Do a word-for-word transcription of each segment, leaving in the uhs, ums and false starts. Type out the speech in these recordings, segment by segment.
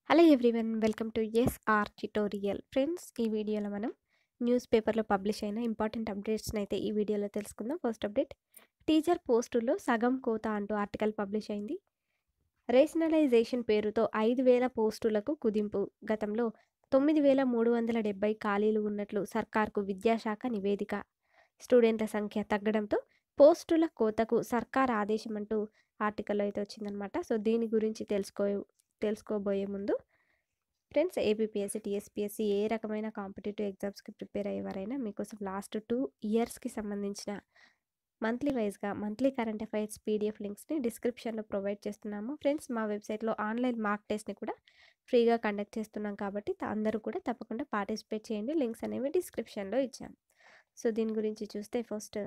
Hello everyone welcome to SR tutorial. Friends, ఈ వీడియోలో మనం న్యూస్ పేపర్లో పబ్లిష్ అయిన ఇంపార్టెంట్ అప్డేట్స్ని అయితే ఈ వీడియోలో తెలుసుకుందాం. ఫస్ట్ అప్డేట్, టీచర్ పోస్టుల్లో సగం కోత అంటూ ఆర్టికల్ పబ్లిష్ అయింది. రేషనలైజేషన్ పేరుతో ఐదు వేల పోస్టులకు కుదింపు. గతంలో తొమ్మిది వేల మూడు వందల డెబ్బై ఖాళీలు ఉన్నట్లు సర్కార్కు విద్యాశాఖ నివేదిక. స్టూడెంట్ల సంఖ్య తగ్గడంతో పోస్టుల కోతకు సర్కార్ ఆదేశం అంటూ ఆర్టికల్లో అయితే వచ్చిందనమాట. సో దీని గురించి తెలుసుకో తెలుసుకోబోయే ముందు ఫ్రెండ్స్, ఏపీపీఎస్సీ, టీఎస్పీఎస్సీ ఏ రకమైన కాంపిటేటివ్ ఎగ్జామ్స్కి ప్రిపేర్ అయ్యేవారైనా మీకోసం లాస్ట్ టూ ఇయర్స్కి సంబంధించిన మంత్లీ వైజ్గా మంత్లీ కరెంట్ అఫైర్స్ పీడిఎఫ్ లింక్స్ని డిస్క్రిప్షన్లో ప్రొవైడ్ చేస్తున్నాము. ఫ్రెండ్స్, మా వెబ్సైట్లో ఆన్లైన్ మార్క్ టెస్ట్ని కూడా ఫ్రీగా కండక్ట్ చేస్తున్నాం కాబట్టి అందరూ కూడా తప్పకుండా పార్టిసిపేట్ చేయండి. లింక్స్ అనేవి డిస్క్రిప్షన్లో ఇచ్చాము. సో దీని గురించి చూస్తే ఫస్ట్,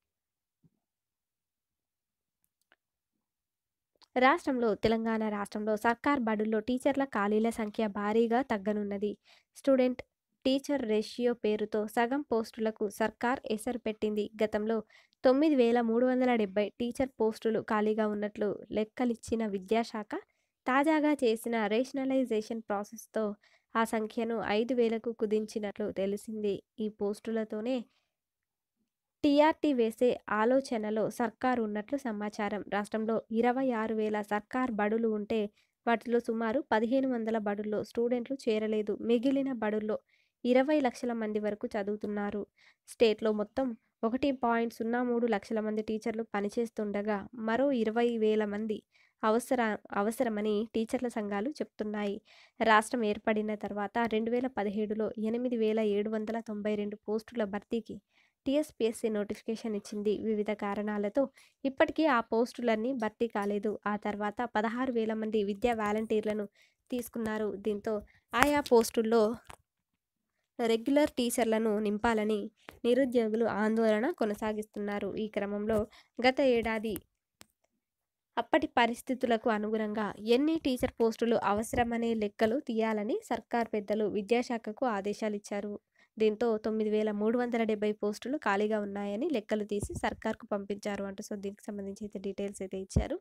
రాష్ట్రంలో తెలంగాణ రాష్ట్రంలో సర్కార్ బడుల్లో టీచర్ల ఖాళీల సంఖ్య భారీగా తగ్గనున్నది. స్టూడెంట్ టీచర్ రేషియో పేరుతో సగం పోస్టులకు సర్కార్ ఎసరు పెట్టింది. గతంలో తొమ్మిది వేల మూడు వందల డెబ్బై టీచర్ పోస్టులు ఖాళీగా ఉన్నట్లు లెక్కలిచ్చిన విద్యాశాఖ తాజాగా చేసిన రేషనలైజేషన్ ప్రాసెస్తో ఆ సంఖ్యను ఐదు వేలకు కుదించినట్లు తెలిసింది. ఈ పోస్టులతోనే టీఆర్టీ వేసే ఆలోచనలో సర్కారు ఉన్నట్లు సమాచారం. రాష్ట్రంలో ఇరవై ఆరు వేల సర్కార్ బడులు ఉంటే వాటిలో సుమారు పదిహేను వందల బడుల్లో స్టూడెంట్లు చేరలేదు. మిగిలిన బడుల్లో ఇరవై లక్షల మంది వరకు చదువుతున్నారు. స్టేట్లో మొత్తం ఒకటి పాయింట్ సున్నా మూడు లక్షల మంది టీచర్లు పనిచేస్తుండగా మరో ఇరవై వేల మంది అవసర అవసరమని టీచర్ల సంఘాలు చెప్తున్నాయి. రాష్ట్రం ఏర్పడిన తర్వాత రెండు వేల పదిహేడులో ఎనిమిది వేల ఏడు వందల తొంభై రెండు పోస్టుల భర్తీకి టీఎస్పీఎస్సీ నోటిఫికేషన్ ఇచ్చింది. వివిధ కారణాలతో ఇప్పటికీ ఆ పోస్టులన్నీ భర్తీ కాలేదు. ఆ తర్వాత పదహారు వేల మంది విద్యా వాలంటీర్లను తీసుకున్నారు. దీంతో ఆయా పోస్టుల్లో రెగ్యులర్ టీచర్లను నింపాలని నిరుద్యోగులు ఆందోళన కొనసాగిస్తున్నారు. ఈ క్రమంలో గత ఏడాది అప్పటి పరిస్థితులకు అనుగుణంగా ఎన్ని టీచర్ పోస్టులు అవసరమనే లెక్కలు తీయాలని సర్కార్ పెద్దలు విద్యాశాఖకు ఆదేశాలు ఇచ్చారు. దీంతో తొమ్మిది వేల మూడు వందల డెబ్బై పోస్టులు ఖాళీగా ఉన్నాయని లెక్కలు తీసి సర్కార్కు పంపించారు అంటూ సో దీనికి సంబంధించి అయితే డీటెయిల్స్ అయితే ఇచ్చారు.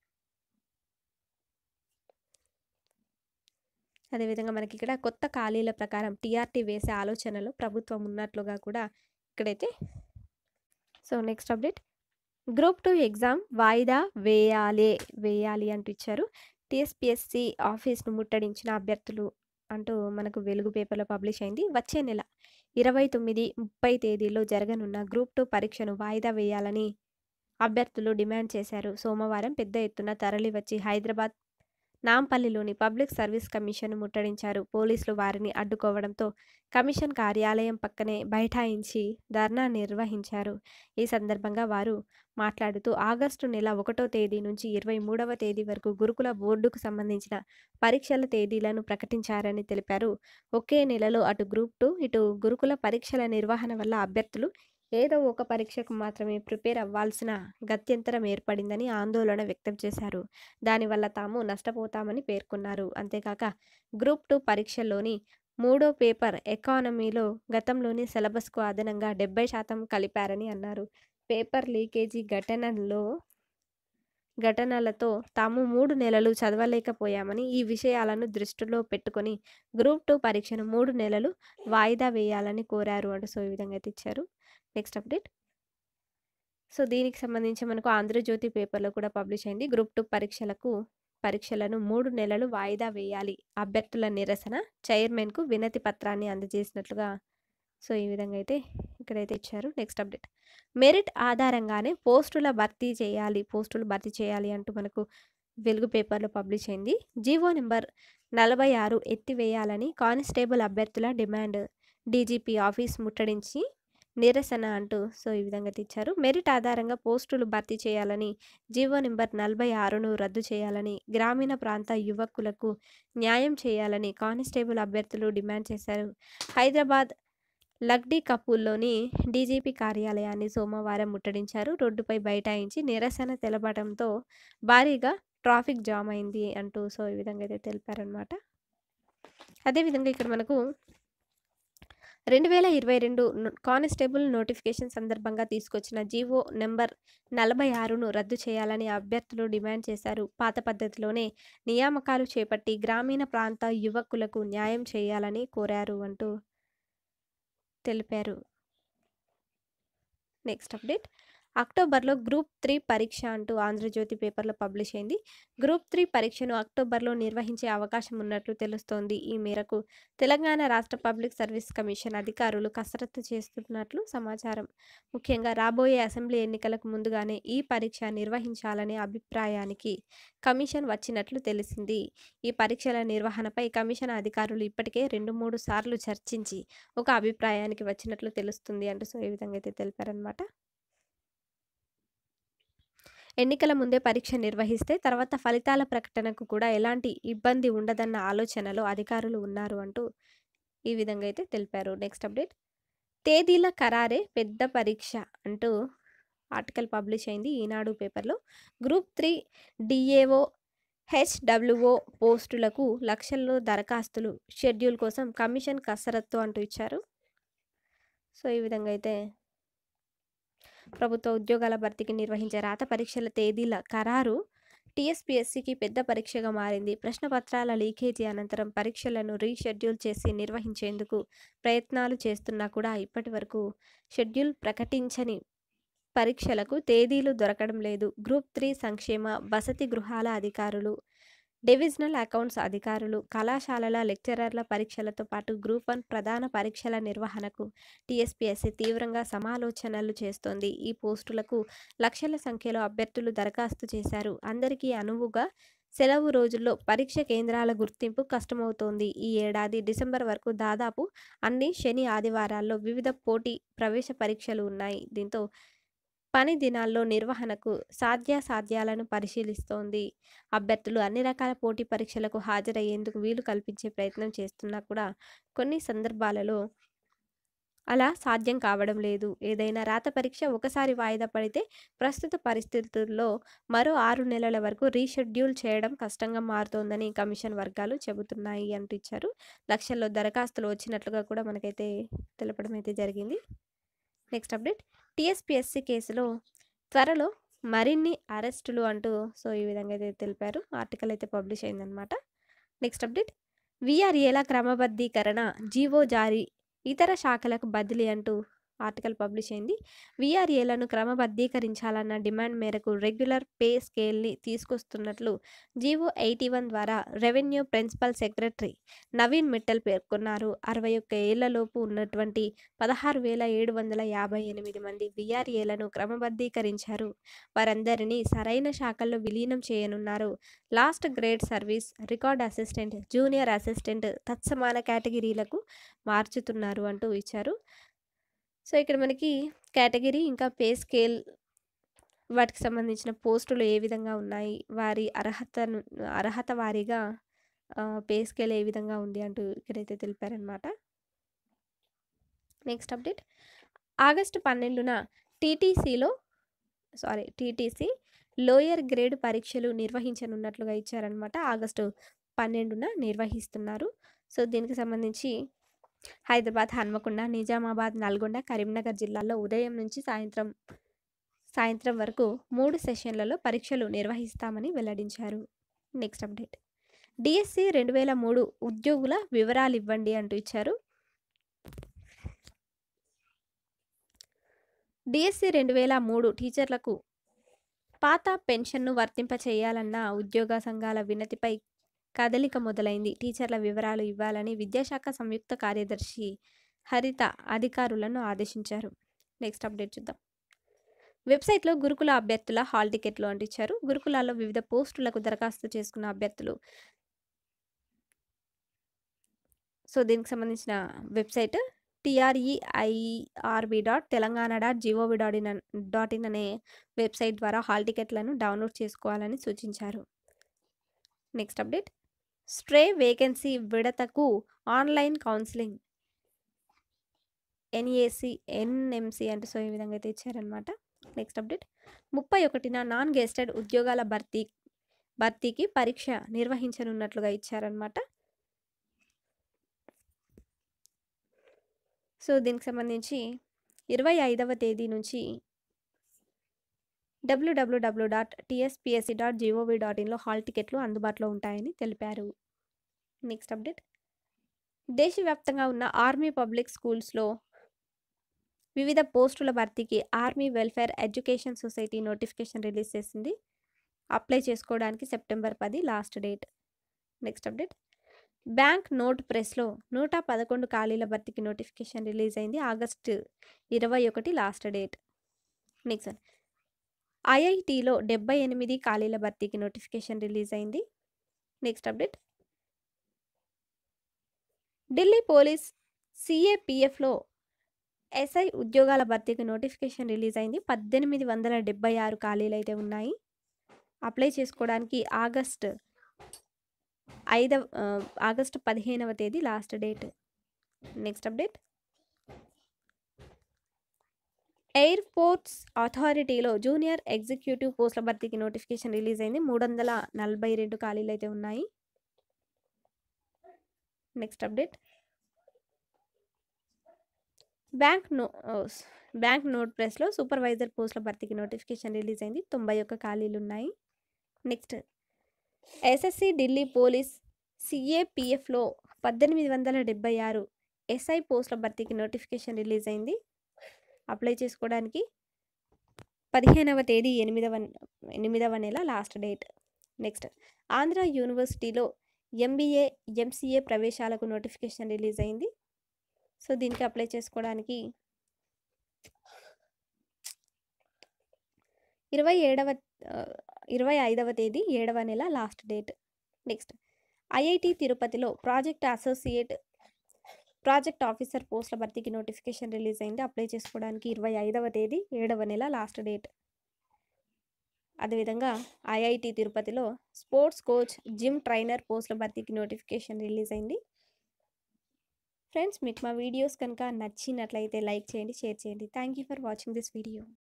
అదేవిధంగా మనకి ఇక్కడ కొత్త ఖాళీల ప్రకారం టీఆర్టీ వేసే ఆలోచనలో ప్రభుత్వం ఉన్నట్లుగా కూడా ఇక్కడైతే. So next update, group two exam వాయిదా వేయాలే వేయాలి అంటూ ఇచ్చారు. టీఎస్పీఎస్సీ ఆఫీస్ను ముట్టడించిన అభ్యర్థులు అంటూ మనకు వెలుగు పేపర్లో పబ్లిష్ అయింది. వచ్చే నెల ఇరవై తొమ్మిది ముప్పై తేదీల్లో జరగనున్న గ్రూప్ టూ పరీక్షను వాయిదా వేయాలని అభ్యర్థులు డిమాండ్ చేశారు. సోమవారం పెద్ద ఎత్తున తరలి వచ్చి హైదరాబాద్ నాంపల్లిలోని పబ్లిక్ సర్వీస్ కమిషన్ ముట్టడించారు. పోలీసులు వారిని అడ్డుకోవడంతో కమిషన్ కార్యాలయం పక్కనే బైఠాయించి ధర్నా నిర్వహించారు. ఈ సందర్భంగా వారు మాట్లాడుతూ ఆగస్టు నెల ఒకటో తేదీ నుంచి ఇరవై మూడవ తేదీ వరకు గురుకుల బోర్డుకు సంబంధించిన పరీక్షల తేదీలను ప్రకటించారని తెలిపారు. ఒకే నెలలో అటు గ్రూప్ టూ ఇటు గురుకుల పరీక్షల నిర్వహణ వల్ల అభ్యర్థులు ఏదో ఒక పరీక్షకు మాత్రమే ప్రిపేర్ అవ్వాల్సిన గత్యంతరం ఏర్పడిందని ఆందోళన వ్యక్తం చేశారు. దానివల్ల తాము నష్టపోతామని పేర్కొన్నారు. అంతేకాక గ్రూప్ టూ పరీక్షల్లోని మూడో పేపర్ ఎకానమీలో గతంలోని సిలబస్కు అదనంగా డెబ్బై శాతం కలిపారని అన్నారు. పేపర్ లీకేజీ ఘటనలో ఘటనలతో తాము మూడు నెలలు చదవలేకపోయామని, ఈ విషయాలను దృష్టిలో పెట్టుకొని గ్రూప్ టూ పరీక్షను మూడు నెలలు వాయిదా వేయాలని కోరారు అంటూ సో ఈ విధంగా అయితే ఇచ్చారు. నెక్స్ట్ అప్డేట్, సో దీనికి సంబంధించి మనకు ఆంధ్రజ్యోతి పేపర్లో కూడా పబ్లిష్ అయింది. గ్రూప్ టూ పరీక్షలకు పరీక్షలను మూడు నెలలు వాయిదా వేయాలి, అభ్యర్థుల నిరసన, చైర్మన్కు వినతి పత్రాన్ని అందజేసినట్లుగా సో ఈ విధంగా అయితే ఇక్కడైతే ఇచ్చారు. నెక్స్ట్ అప్డేట్, మెరిట్ ఆధారంగానే పోస్టుల భర్తీ చేయాలి పోస్టులు భర్తీ చేయాలి అంటూ మనకు వెలుగు పేపర్లో పబ్లిష్ అయింది. జీవో నెంబర్ నలభై ఆరు ఎత్తివేయాలని కానిస్టేబుల్ అభ్యర్థుల డిమాండ్, డీజీపీ ఆఫీస్ ముట్టడించి నిరసన అంటూ సో ఈ విధంగా ఇచ్చారు. మెరిట్ ఆధారంగా పోస్టులు భర్తీ చేయాలని, జీవో నెంబర్ నలభై ఆరును రద్దు చేయాలని, గ్రామీణ ప్రాంత యువకులకు న్యాయం చేయాలని కానిస్టేబుల్ అభ్యర్థులు డిమాండ్ చేశారు. హైదరాబాద్ లగ్డీ కపూల్లోని డీజీపీ కార్యాలయాన్ని సోమవారం ముట్టడించారు. రోడ్డుపై బైఠాయించి నిరసన తెలపడంతో భారీగా ట్రాఫిక్ జామ్ అయింది అంటూ సో ఈ విధంగా అయితే తెలిపారనమాట. అదేవిధంగా ఇక్కడ మనకు రెండు వేల ఇరవై రెండు ను కానిస్టేబుల్ నోటిఫికేషన్ సందర్భంగా తీసుకొచ్చిన జీవో నంబర్ నలభై ఆరును రద్దు చేయాలని అభ్యర్థులు డిమాండ్ చేశారు. పాత పద్ధతిలోనే నియామకాలు చేపట్టి గ్రామీణ ప్రాంత యువకులకు న్యాయం చేయాలని కోరారు అంటూ తెలిపారు. నెక్స్ట్ అప్డేట్ అక్టోబర్లో గ్రూప్ త్రీ పరీక్ష అంటూ ఆంధ్రజ్యోతి పేపర్లో పబ్లిష్ అయింది. గ్రూప్ త్రీ పరీక్షను అక్టోబర్లో నిర్వహించే అవకాశం ఉన్నట్లు తెలుస్తోంది. ఈ మేరకు తెలంగాణ రాష్ట్ర పబ్లిక్ సర్వీస్ కమిషన్ అధికారులు కసరత్తు చేస్తున్నట్లు సమాచారం. ముఖ్యంగా రాబోయే అసెంబ్లీ ఎన్నికలకు ముందుగానే ఈ పరీక్ష నిర్వహించాలనే అభిప్రాయానికి కమిషన్ వచ్చినట్లు తెలిసింది. ఈ పరీక్షల నిర్వహణపై కమిషన్ అధికారులు ఇప్పటికే రెండు మూడు సార్లు చర్చించి ఒక అభిప్రాయానికి వచ్చినట్లు తెలుస్తుంది అంటూ సో ఈ విధంగా అయితే తెలిపారనమాట. ఎన్నికల ముందే పరీక్ష నిర్వహిస్తే తర్వాత ఫలితాల ప్రకటనకు కూడా ఎలాంటి ఇబ్బంది ఉండదన్న ఆలోచనలో అధికారులు ఉన్నారు అంటూ ఈ విధంగా అయితే తెలిపారు. నెక్స్ట్ అప్డేట్ తేదీల ఖరారే పెద్ద పరీక్ష అంటూ ఆర్టికల్ పబ్లిష్ అయింది ఈనాడు పేపర్లో. గ్రూప్ త్రీ డిఏఓ హెచ్డబ్ల్యూఓ పోస్టులకు లక్షల్లో దరఖాస్తులు షెడ్యూల్ కోసం కమిషన్ కసరత్తు అంటూ ఇచ్చారు. సో ఈ విధంగా అయితే ప్రభుత్వ ఉద్యోగాల భర్తీకి నిర్వహించే రాత పరీక్షల తేదీల ఖరారు టీఎస్పీఎస్సీకి పెద్ద పరీక్షగా మారింది. ప్రశ్నపత్రాల లీకేజీ అనంతరం పరీక్షలను రీషెడ్యూల్ చేసి నిర్వహించేందుకు ప్రయత్నాలు చేస్తున్నా కూడా ఇప్పటి వరకు షెడ్యూల్ ప్రకటించని పరీక్షలకు తేదీలు దొరకడం లేదు. గ్రూప్ త్రీ సంక్షేమ వసతి గృహాల అధికారులు, డివిజనల్ అకౌంట్స్ అధికారులు, కళాశాలల లెక్చరర్ల పరీక్షలతో పాటు గ్రూప్ వన్ ప్రధాన పరీక్షల నిర్వహణకు టీఎస్పీఎస్సీ తీవ్రంగా సమాలోచనలు చేస్తోంది. ఈ పోస్టులకు లక్షల సంఖ్యలో అభ్యర్థులు దరఖాస్తు చేశారు. అందరికీ అనువుగా సెలవు రోజుల్లో పరీక్ష కేంద్రాల గుర్తింపు కష్టమవుతోంది. ఈ ఏడాది డిసెంబర్ వరకు దాదాపు అన్ని శని ఆదివారాల్లో వివిధ పోటీ ప్రవేశ పరీక్షలు ఉన్నాయి. దీంతో పని దినాల్లో నిర్వహణకు సాధ్యాసాధ్యాలను పరిశీలిస్తోంది. అభ్యర్థులు అన్ని రకాల పోటీ పరీక్షలకు హాజరయ్యేందుకు వీలు కల్పించే ప్రయత్నం చేస్తున్నా కూడా కొన్ని సందర్భాలలో అలా సాధ్యం కావడం లేదు. ఏదైనా రాత పరీక్ష ఒకసారి వాయిదా పడితే ప్రస్తుత పరిస్థితుల్లో మరో ఆరు నెలల వరకు రీషెడ్యూల్ చేయడం కష్టంగా మారుతోందని కమిషన్ వర్గాలు చెబుతున్నాయి అంటూ ఇచ్చారు. లక్షల్లో దరఖాస్తులు వచ్చినట్లుగా కూడా మనకైతే తెలపడం అయితే జరిగింది. నెక్స్ట్ అప్డేట్ టీఎస్పీఎస్సీ కేసులో త్వరలో మరిన్ని అరెస్టులు అంటూ సో ఈ విధంగా అయితే తెలిపారు. ఆర్టికల్ అయితే పబ్లిష్ అయిందనమాట. నెక్స్ట్ అప్డేట్ వీఆర్ఏల క్రమబద్ధీకరణ జీవో జారీ ఇతర శాఖలకు బదిలీ అంటూ ఆర్టికల్ పబ్లిష్ అయింది. వీఆర్ఏలను క్రమబద్ధీకరించాలన్న డిమాండ్ మేరకు రెగ్యులర్ పే స్కేల్ని తీసుకొస్తున్నట్లు జీవో ఎయిటీ వన్ ద్వారా revenue principal secretary Naveen Mittal పేర్కొన్నారు. అరవై ఒక్క ఏళ్లలోపు ఉన్నటువంటి పదహారు వేల ఏడు వందల యాభై ఎనిమిది మంది వీఆర్ఏలను క్రమబద్ధీకరించారు. వారందరినీ సరైన శాఖల్లో విలీనం చేయనున్నారు. Last grade service, record assistant, junior assistant తత్సమాన కేటగిరీలకు మార్చుతున్నారు అంటూ ఇచ్చారు. సో ఇక్కడ మనకి కేటగిరీ ఇంకా పే స్కేల్ వాటికి సంబంధించిన పోస్టులు ఏ విధంగా ఉన్నాయి, వారి అర్హతను అర్హత వారీగా పే స్కేల్ ఏ విధంగా ఉంది అంటూ ఇక్కడైతే తెలిపారనమాట. నెక్స్ట్ అప్డేట్ ఆగస్టు పన్నెండున టీటీసీలో సారీ టీటీసీ లోయర్ గ్రేడ్ పరీక్షలు నిర్వహించనున్నట్లుగా ఇచ్చారనమాట. ఆగస్టు పన్నెండున నిర్వహిస్తున్నారు. సో దీనికి సంబంధించి హైదరాబాద్, హన్మకొండ, నిజామాబాద్, నల్గొండ, కరీంనగర్ జిల్లాల్లో ఉదయం నుంచి సాయంత్రం సాయంత్రం వరకు మూడు సెషన్లలో పరీక్షలు నిర్వహిస్తామని వెల్లడించారు. నెక్స్ట్ అప్డేట్ డిఎస్సి రెండు వేల మూడు ఉద్యోగుల వివరాలు ఇవ్వండి అంటూ ఇచ్చారు. డిఎస్సి రెండు వేల మూడు టీచర్లకు పాత పెన్షన్ను వర్తింప చేయాలన్న ఉద్యోగ సంఘాల వినతిపై కదలిక మొదలైంది. టీచర్ల వివరాలు ఇవ్వాలని విద్యాశాఖ సంయుక్త కార్యదర్శి హరిత అధికారులను ఆదేశించారు. నెక్స్ట్ అప్డేట్ చూద్దాం. వెబ్సైట్లో గురుకుల అభ్యర్థుల హాల్ టికెట్లు అంటించారు. గురుకులాల్లో వివిధ పోస్టులకు దరఖాస్తు చేసుకున్న అభ్యర్థులు సో దీనికి సంబంధించిన website TREIRB dot Telangana dot GOV dot in dot in అనే వెబ్సైట్ ద్వారా హాల్ టికెట్లను డౌన్లోడ్ చేసుకోవాలని సూచించారు. నెక్స్ట్ అప్డేట్ స్ట్రే వేకెన్సీ విడతకు ఆన్లైన్ కౌన్సిలింగ్ ఎన్ఏసి ఎన్ఎంసి అంటే సో ఈ విధంగా అయితే ఇచ్చారనమాట. నెక్స్ట్ అప్డేట్ ముప్పై ఒకటిన నాన్ గెస్టెడ్ ఉద్యోగాల భర్తీ భర్తీకి పరీక్ష నిర్వహించనున్నట్లుగా ఇచ్చారనమాట. సో, దీనికి సంబంధించి ఇరవై ఐదవ తేదీ నుంచి WWW dot TSPSC dot GOV dot ఇన్‌లో హాల్ టికెట్లు అందుబాటులో ఉంటాయని తెలిపారు. Next update. దేశవ్యాప్తంగా ఉన్న ఆర్మీ పబ్లిక్ స్కూల్స్‌లో వివిధ పోస్టుల భర్తీకి army welfare education society notification release చేసింది. అప్లై చేసుకోవడానికి సెప్టెంబర్ పది last date. Next update. Bank note ప్రెస్‌లో నూట పదకొండు ఖాళీల భర్తీకి నోటిఫికేషన్ రిలీజ్ అయింది. ఆగస్టు ఇరవై ఒకటి లాస్ట్ డేట్. Next one. ఐఐటీలో డెబ్బై ఎనిమిది ఖాళీల భర్తీకి నోటిఫికేషన్ రిలీజ్ అయింది. Next update. ఢిల్లీ పోలీస్ సీఏపీఎఫ్‌లో ఎస్ఐ ఉద్యోగాల భర్తీకి నోటిఫికేషన్ రిలీజ్ అయింది. పద్దెనిమిది వందల డెబ్బై ఆరు ఖాళీలైతే ఉన్నాయి. అప్లై చేసుకోవడానికి ఆగస్ట్ ఐదవ ఆహ్, ఆగస్టు పదిహేనవ తేదీ last date. Next update. Airports అథారిటీలో జూనియర్ ఎగ్జిక్యూటివ్ పోస్టుల భర్తీకి నోటిఫికేషన్ రిలీజ్ అయింది. మూడు వందల నలభై రెండు ఖాళీలైతే ఉన్నాయి. Next update. Bank no ah, bank note ప్రెస్‌లో సూపర్వైజర్ పోస్టుల భర్తీకి నోటిఫికేషన్ రిలీజ్ అయింది. తొంభై ఒక్క ఖాళీలు ఉన్నాయి. నెక్స్ట్. ఎస్ఎస్‌సి ఢిల్లీ పోలీస్ సీఏపీఎఫ్‌లో పద్దెనిమిది వందల డెబ్బై ఆరు ఎస్ఐ పోస్టుల భర్తీకి నోటిఫికేషన్ రిలీజ్ అయింది. అప్లై చేసుకోవడానికి పదిహేనవ తేదీ ఎనిమిదవ ఎనిమిదవ నెల లాస్ట్ డేట్. నెక్స్ట్. ఆంధ్ర యూనివర్సిటీలో ఎంబీఏ, ఎంసీఏ ప్రవేశాలకు నోటిఫికేషన్ రిలీజ్ అయింది. సో, దీనికి అప్లై చేసుకోవడానికి ఇరవై ఏడవ ఆహ్, ఇరవై ఐదవ తేదీ ఏడవ నెల లాస్ట్ డేట్. నెక్స్ట్. ఐఐటీ తిరుపతిలో ప్రాజెక్ట్ అసోసియేట్, ప్రాజెక్ట్ ఆఫీసర్ పోస్టుల భర్తీకి నోటిఫికేషన్ రిలీజ్ అయింది. అప్లై చేసుకోవడానికి ఇరవై ఐదవ తేదీ ఏడవ నెల లాస్ట్ డేట్. అదేవిధంగా ఐఐటీ తిరుపతిలో స్పోర్ట్స్ కోచ్, జిమ్ ట్రైనర్ పోస్టుల భర్తీకి నోటిఫికేషన్ రిలీజ్ అయింది. ఫ్రెండ్స్, మీకు మా వీడియోస్ కనుక నచ్చినట్లయితే లైక్ చేయండి, షేర్ చేయండి. Thank you for watching this video.